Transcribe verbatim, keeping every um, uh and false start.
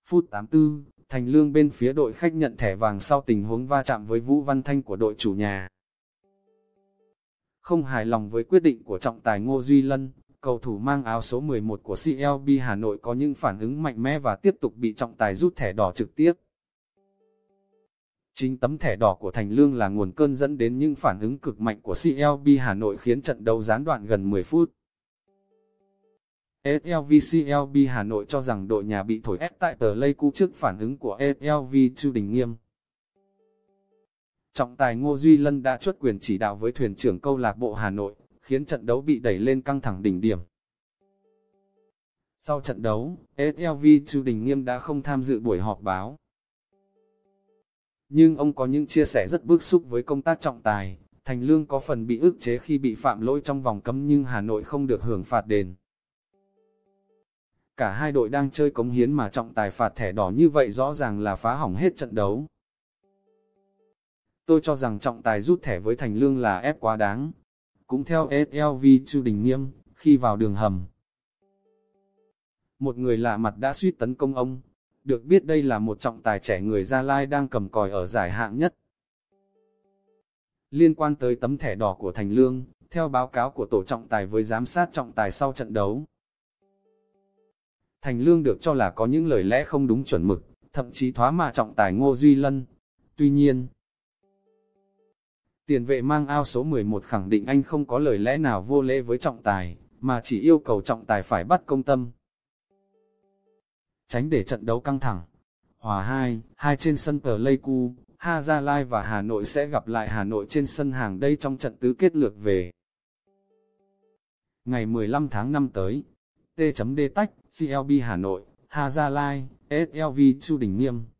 Phút tám mươi tư, Thành Lương bên phía đội khách nhận thẻ vàng sau tình huống va chạm với Vũ Văn Thanh của đội chủ nhà. Không hài lòng với quyết định của trọng tài Ngô Duy Lân, cầu thủ mang áo số mười một của xê lờ bê Hà Nội có những phản ứng mạnh mẽ và tiếp tục bị trọng tài rút thẻ đỏ trực tiếp. Chính tấm thẻ đỏ của Thành Lương là nguồn cơn dẫn đến những phản ứng cực mạnh của xê lờ bê Hà Nội khiến trận đấu gián đoạn gần mười phút. ét lờ vê xê lờ bê Hà Nội cho rằng đội nhà bị thổi ép tại Pleiku trước phản ứng của ét lờ vê Chu Đình Nghiêm. Trọng tài Ngô Duy Lân đã truất quyền chỉ đạo với thuyền trưởng câu lạc bộ Hà Nội, khiến trận đấu bị đẩy lên căng thẳng đỉnh điểm. Sau trận đấu, ét lờ vê Chu Đình Nghiêm đã không tham dự buổi họp báo. Nhưng ông có những chia sẻ rất bức xúc với công tác trọng tài. Thành Lương có phần bị ức chế khi bị phạm lỗi trong vòng cấm nhưng Hà Nội không được hưởng phạt đền. Cả hai đội đang chơi cống hiến mà trọng tài phạt thẻ đỏ như vậy rõ ràng là phá hỏng hết trận đấu. Tôi cho rằng trọng tài rút thẻ với Thành Lương là ép quá đáng. Cũng theo ét lờ vê Chu Đình Nghiêm, khi vào đường hầm, một người lạ mặt đã suýt tấn công ông. Được biết đây là một trọng tài trẻ người Gia Lai đang cầm còi ở giải hạng nhất. Liên quan tới tấm thẻ đỏ của Thành Lương, theo báo cáo của tổ trọng tài với giám sát trọng tài sau trận đấu, Thành Lương được cho là có những lời lẽ không đúng chuẩn mực, thậm chí thoá mạ trọng tài Ngô Duy Lân. Tuy nhiên, tiền vệ mang áo số mười một khẳng định anh không có lời lẽ nào vô lễ với trọng tài, mà chỉ yêu cầu trọng tài phải bắt công tâm. Tránh để trận đấu căng thẳng. Hòa hai, hai trên sân Pleiku, Ha Gia Lai và Hà Nội sẽ gặp lại Hà Nội trên sân Hàng Đây trong trận tứ kết lượt về. Ngày mười lăm tháng năm tới, T.D tách, xê lờ bê Hà Nội, Ha Gia Lai, ét lờ vê Chu Đình Nghiêm.